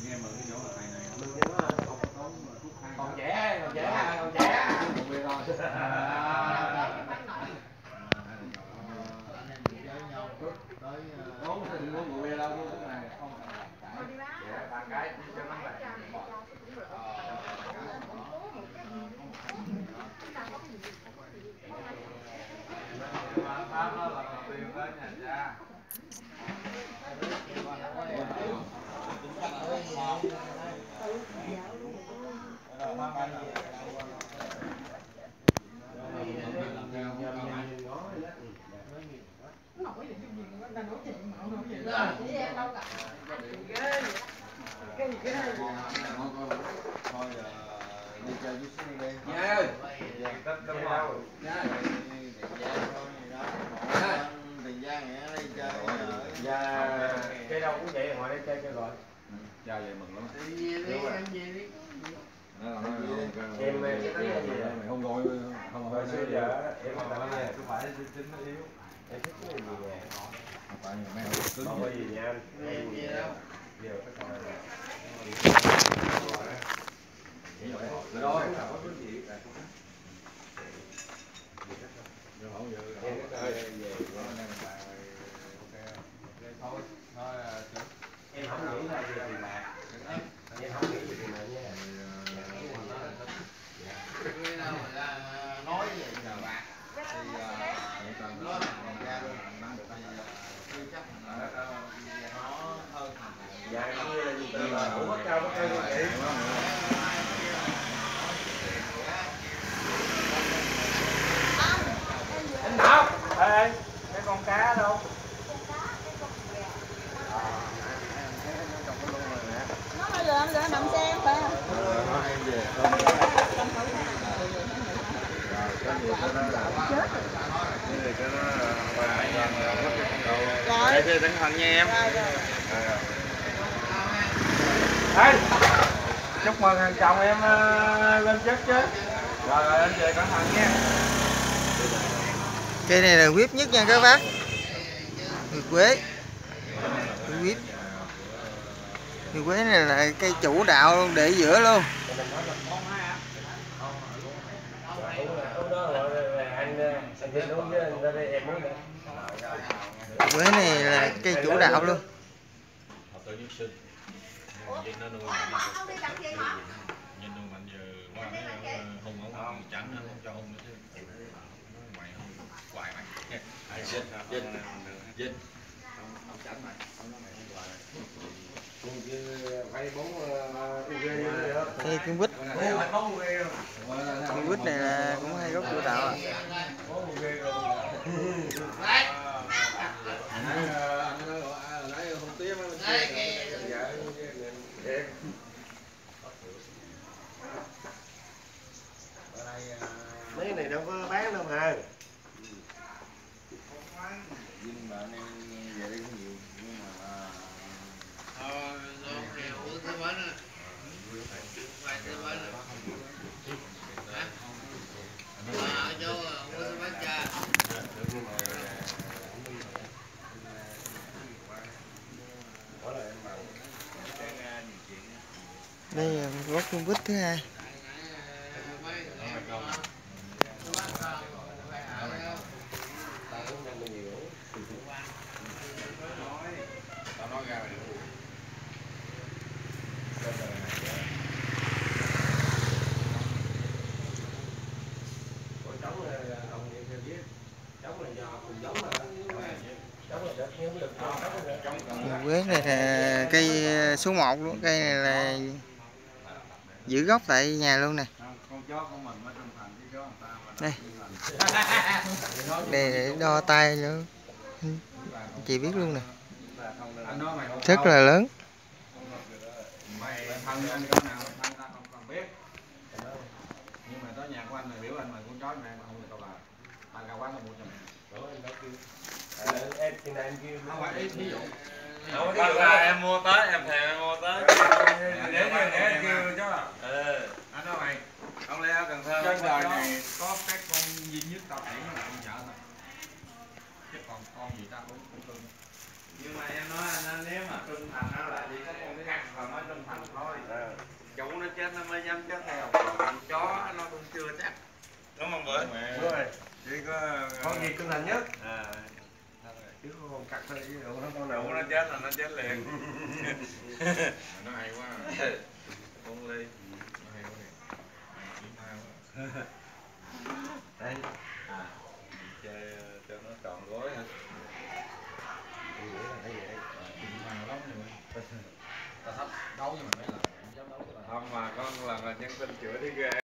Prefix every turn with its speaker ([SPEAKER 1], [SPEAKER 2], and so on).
[SPEAKER 1] nghe mượn cái chỗ là thầy này
[SPEAKER 2] còn trẻ còn trẻ còn trẻ
[SPEAKER 1] uống rượu bia đâu lúc này không ba cái cho nó lại pháp đó là đầu tiên tới nhà cha thôi đi chơi chút xíu đi nha ơi Tết đâu đâu nha Tiền Giang đi chơi
[SPEAKER 2] dạ chơi đâu cũng vậy ngoài đây chơi cho rồi
[SPEAKER 1] cha về mừng lắm
[SPEAKER 2] em về đi
[SPEAKER 1] em mày không ngồi không
[SPEAKER 2] hồi xưa giờ em không phải không phải tính nó yếu em thích cái gì nè
[SPEAKER 1] không phải mẹ cứng
[SPEAKER 2] không có gì nha anh em gì đâu giờ cái coi
[SPEAKER 1] rồi có cái gì rồi hổ giờ
[SPEAKER 2] em
[SPEAKER 1] thôi
[SPEAKER 2] em không nghĩ là về tiền bạc em không nghĩ về tiền bạc nha
[SPEAKER 1] cái nào mà nói về nhà bạc thì nó ra luôn chưa chắc nó hơn
[SPEAKER 2] dạ như là gì từ là ủa bắt cao như vậy anh Ngọc ê cái con cá đâu
[SPEAKER 3] nó bây giờ em gửi nằm xe em phải không?
[SPEAKER 1] em về
[SPEAKER 3] Rồi.
[SPEAKER 1] Đây cẩn thận nha em.
[SPEAKER 2] Ê, chúc mừng thằng chồng em lên chết chứ. Rồi anh về cẩn thận nha.
[SPEAKER 4] Cây này là whip nhất nha các bác. Người quế. Whip. Người quế này là cây chủ đạo luôn, để giữa luôn. Quế này là cây chủ đạo luôn. Cây kim quýt. Kim quýt này là cũng hay gốc chủ đạo ạ.
[SPEAKER 2] Mấy này đâu có bán đâu mà.
[SPEAKER 1] Nhưng mà anh em về đây cũng nhiều nhưng mà
[SPEAKER 4] Đây là gốc kim quýt thứ hai. Quế này là cây số 1 luôn, cây này là giữ gốc tại nhà luôn nè. Đây. Đây để đo tay nữa. Chị biết luôn nè. Rất là lớn.
[SPEAKER 1] nhưng mà tới nhà của anh này biểu anh mà con chó này không được đâu là bạn cao quá nó mua cho mày
[SPEAKER 2] Em thì em kêu
[SPEAKER 1] không phải ý ví dụ
[SPEAKER 5] Thật ra em mua tới, em thèm em mua tới.
[SPEAKER 1] để kêu chứ anh nói mày không lẽ Cần Thơ trên đời này có cái con duy nhất tao thấy là con vợ thôi chứ còn con gì ta cũng cưng
[SPEAKER 5] Nhưng mà em nói anh nếu mà
[SPEAKER 2] trung thành nó là chỉ có con cái ngặt là mới trung thành thôi. Chủ nó chết nó mới dám chết theo, còn chó nó cũng chưa chắc.
[SPEAKER 5] Đúng không bữa?
[SPEAKER 2] Đúng rồi.
[SPEAKER 5] Chỉ có
[SPEAKER 2] Con gì trung thành nhất? Chứ con cắt thôi chứ đủ nó con nào
[SPEAKER 5] đủ nó chết là nó chết liền.
[SPEAKER 1] Nó hay quá. Con ly. Nó hay quá. Chỉ mau quá.